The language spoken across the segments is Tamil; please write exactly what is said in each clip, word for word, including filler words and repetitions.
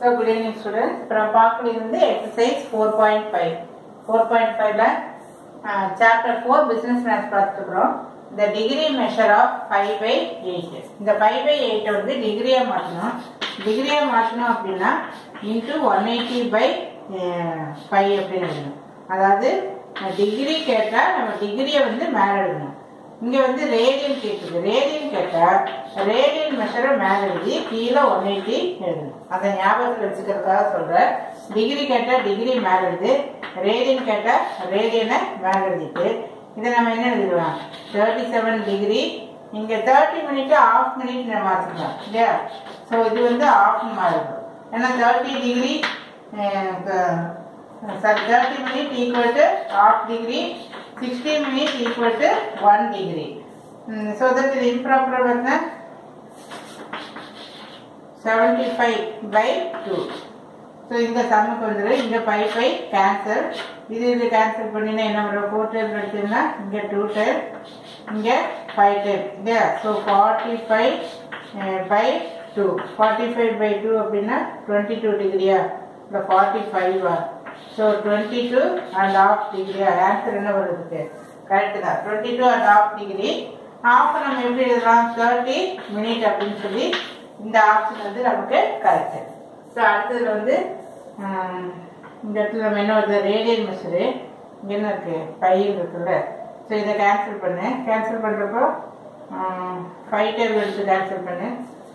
So good evening students. From Part-two ninety-nine exercise four point five. four point five la uh, chapter four business maths பார்த்துக்கிறோம். The degree measure of five by eight. இந்த five by eight வந்து டிகிரியா மாற்றணும். டிகிரியா மாற்றணும் அப்படின்னா into one eighty by five அப்படின்னு எழுதணும். அதாவது டிகிரி கேட்டா நம்ம டிகிரியை வந்து மேல எழுதணும். இங்க வந்து ரேடியன் கேக்குது. ரேடியன் கேட்டா ரேடியன் மெஷரை மேல எழுதி கீழே one eighty எழுதணும். அதை ஞாபகத்தில் வச்சுக்கிறதுக்காக சொல்றேன். டிகிரி கேட்டா டிகிரி மேல எழுது, ரேடியன் கேட்டா ரேடியனை மேல எழுதிட்டு இதை நம்ம என்ன எழுதிடலாம், தேர்ட்டி செவன் டிகிரி. இங்க தேர்ட்டி மினிட் ஆஃப் மினிட் நம்ம மாற்றிக்கலாம் இல்லையா. ஸோ இது வந்து ஆஃப் மாறும். ஏன்னா thirty degree sorry thirty minute equal to half degree, sixty minutes equal to one degree. Mm, so that is improper version seventy-five by two. So in the sum vandru inga five by cancel, idu idu cancel pannina enna varum, four times edutha inga two times inga five times yeah. So forty-five uh, by two, forty-five by two appadina twenty-two degree ah, the forty-five ah. So twenty-two and half degree. Answer என்ன வருது? கரெக்ட் தான். twenty-two and half degree. half நம்ம எப்படி எழுதலாம்? thirty minute அப்படின்னு சொல்லி இந்த ஆப்ஷன் வந்து நமக்கு கரெக்ட். ஸோ அடுத்ததுல வந்து இந்த இடத்துல நம்ம என்ன வருது, ரேடியன் மெஷரு இங்கே என்ன இருக்கு, ஃபைவ் இருக்குல்ல. ஸோ இதை கேன்சல் பண்ணு. கேன்சல் பண்ணுறப்போ ஃபைவ் டைம் எடுத்து கேன்சல் பண்ணு.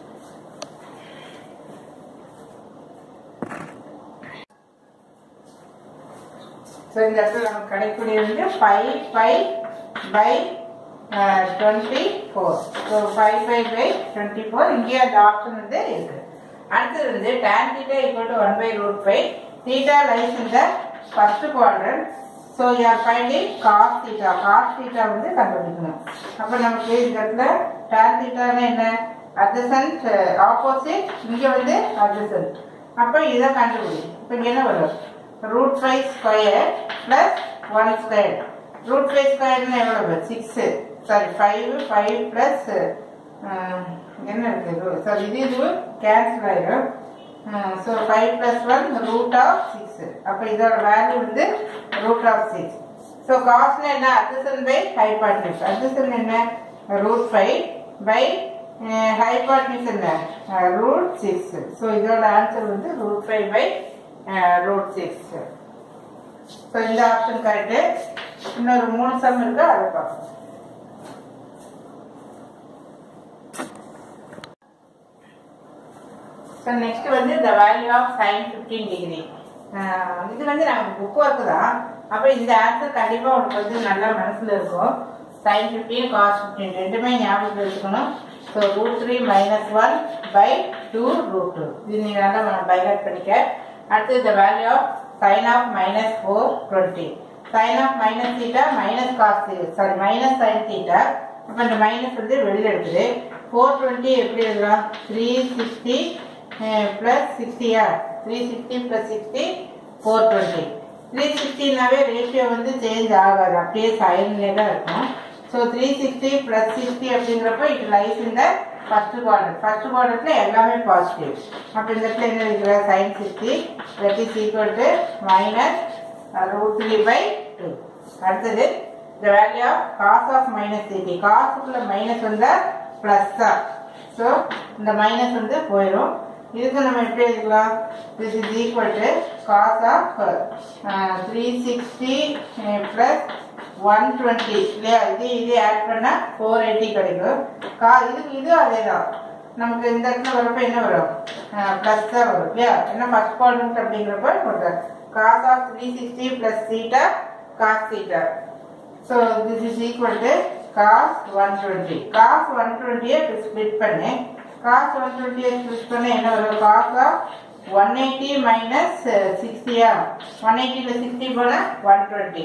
ஸோ இந்த இடத்துல நமக்கு கிடைக்கக்கூடிய வந்து five five by twenty four. So five five by twenty four இங்கே அந்த ஆப்ஷன் வந்து இருக்கு. அடுத்தது வந்து tan theta equal to one by root five. Theta lies in the first quadrant. So you are finding cos theta. Cos theta வந்து கண்டுபிடிக்கணும். அப்போ நமக்கு இந்த இடத்துல tan theta என்ன, adjacent opposite, இங்கே வந்து adjacent. அப்போ இதை கண்டுபிடி. இப்போ இங்கே என்ன வரும், root five square plus one square. root five square என்ன எவ்வளவு, six. sorry five, five plus என்ன இருக்கு, sorry இது இது கேன்சல் ஆயிடும். so five plus one root of six. அப்ப இதோட வேல்யூ வந்து root of six. so cos என்ன, adjacent by hypotenuse. adjacent என்ன, root five by hypotenuse என்ன, root six. so இதோட ஆன்சர் வந்து root five by root six. So இந்த ஆப்ஷன் கரெக்டு. இன்னொரு மூணு சம் இருக்கு, அதை பார்ப்போம். ஸோ நெக்ஸ்ட் வந்து the value of sine fifteen degree. இது வந்து நமக்கு புக் ஒர்க்கு தான். அப்போ இந்த ஆன்சர் கண்டிப்பாக உனக்கு வந்து நல்லா மனசில் இருக்கும். சைன் ஃபிஃப்டீன் காஸ் ஃபிஃப்டீன் ரெண்டுமே ஞாபகத்தில் வச்சுக்கணும். So root three minus one by two root two இது நீங்கள் நல்லா பைகாட் பண்ணிக்க. அடுத்து the value of sin of minus four twenty. sin of minus theta minus cos theta, sorry minus sin theta. அப்ப இந்த மைனஸ் வந்து வெளியில எடுக்குது. four twenty எப்படி எழுதலாம், three sixty plus sixty ah, three sixty plus sixty four twenty. three sixty நாவே ரேஷியோ வந்து சேஞ்ச் ஆகாது, அப்படியே சைன்ல தான் இருக்கும். So three sixty plus sixty அப்படிங்கிறப்ப it lies in the first quadrant. first quadrantல எல்லாமே பாசிட்டிவ். அப்ப இந்த இடத்துல என்ன இருக்கிற, sin sixty that is equal to minus root three by two. அடுத்தது the value of cos of minus thirty. cos குள்ள மைனஸ் வந்தா பிளஸ் தான். ஸோ இந்த மைனஸ் வந்து போயிடும். இதுக்கு நம்ம எப்படி எழுதிக்கலாம், this is equal to cos of three sixty plus one twenty இல்லையா. இது இது ஆட் பண்ணா four eighty கிடைக்கும். கா இது இது அதே தான். நமக்கு இந்த இடத்துல வரப்ப என்ன வரும், பிளஸ் தான் வரும் இல்லையா. ஏன்னா ஃபர்ஸ்ட் குவாட்ரண்ட் அப்படிங்கிறப்ப கொடுத்தாரு cos of three sixty plus theta cos theta. so this is equal to cos one twenty. cos one twenty split பண்ணு. cos one twenty ஸ்ப்ளிட் பண்ண என்ன வரும், cos of one eighty minus sixty ah, one eighty ல sixty போனா one twenty.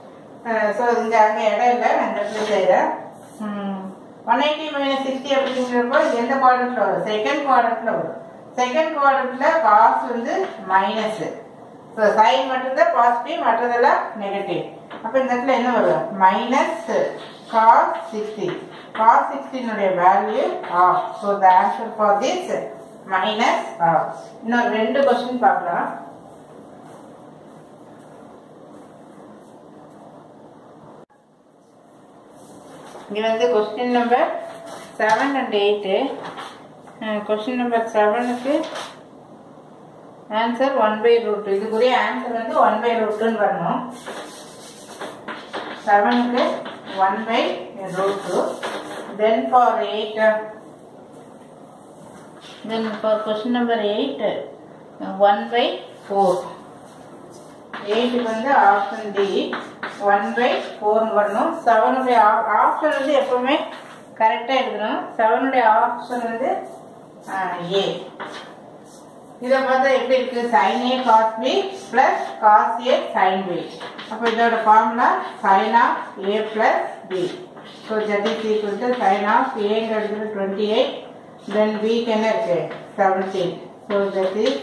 ஸோ இங்கே அங்கே இடம் இல்லை, நான் இந்த இடத்துல செய்கிறேன். ஒன் எயிட்டி மைனஸ் சிக்ஸ்டி அப்படிங்கிறப்போ எந்த குவாட்ரண்ட்ல வரும், செகண்ட் குவாட்ரண்ட்ல வரும். செகண்ட் குவாட்ரண்ட்ல காஸ் வந்து மைனஸ். ஸோ சைன் மட்டும்தான் பாசிட்டிவ், மற்றதெல்லாம் நெகட்டிவ். அப்போ இந்த இடத்துல என்ன வரும், மைனஸ் காஸ் சிக்ஸ்டி. காஸ் சிக்ஸ்டினுடைய value half. So the answer for this minus half. இன்னும் ரெண்டு கொஸ்டின் பார்க்கலாம். இங்க வந்து question number seven and eight. Question number செவனுக்கு ஆன்சர் ஒன் பை ரூட். இதுக்குரிய ஆன்சர் வந்து ஒன் பை ரூட்டுன்னு வரணும். செவனுக்கு one by root. Then for eight, uh, then for question number eight, uh, one by four. eight வந்து option D, one by four வரணும். seven உடைய option வந்து எப்பவுமே கரெக்டா எழுதணும். seven உடைய option வந்து A. இதை பார்த்தா எப்படி இருக்கு? sin A cos B plus cos A sin B. அப்போ இதோட formula sin of A plus B. So that is equal to sin of A ங்கிறது twenty-eight, then B க்கு என்ன இருக்கு? seventeen. So that is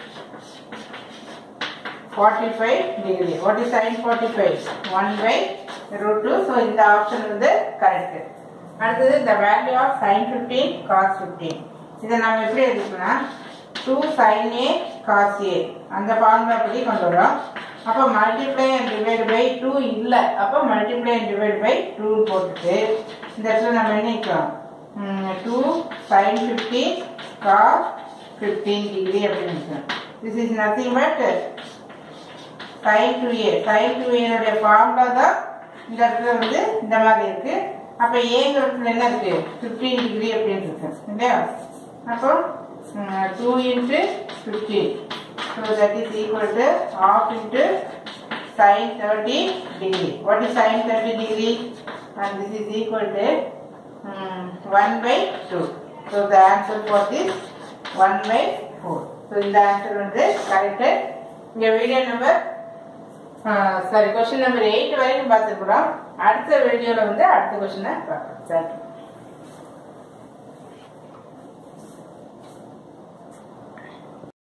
forty-five degree. What is sin forty-five? one by root two. So இந்த ஆப்ஷன் வந்து கரெக்ட். அடுத்தது the value of sin fifteen cos fifteen. இதை நாம எப்படி எழுதிக்கலாம்? two sin A cos A அந்த ஃபார்முலா படி கொண்டு வரோம். அப்போ multiply and divide by two இல்லை. அப்போ multiply and divide by two போட்டுட்டு இந்த இடத்துல நம்ம என்ன நிற்கிறோம்? Two sine fifteen cos fifteen degree அப்படின்னு நிற்கிறோம். This is nothing but sine two A. Sine two ஏனுடைய ஃபார்முலா தான் இந்த இடத்துல வந்து இந்த மாதிரி இருக்கு. அப்போ ஏங்கிற இடத்துல என்ன இருக்கு? ஃபிஃப்டீன் டிகிரி அப்படின்னு இருக்கு இல்லையா? அப்போ two into fifteen. So that is equal to half into sin thirty degree. What is sin thirty degree? And this is equal to um, one by two. So the answer for this one by four. So in the answer is correct. Here video number uh, sorry question number eight வரைக்கும் பார்த்துக்கிறோம். அடுத்த வீடியோல வந்து அடுத்த क्वेश्चन பார்க்கலாம். Thank you.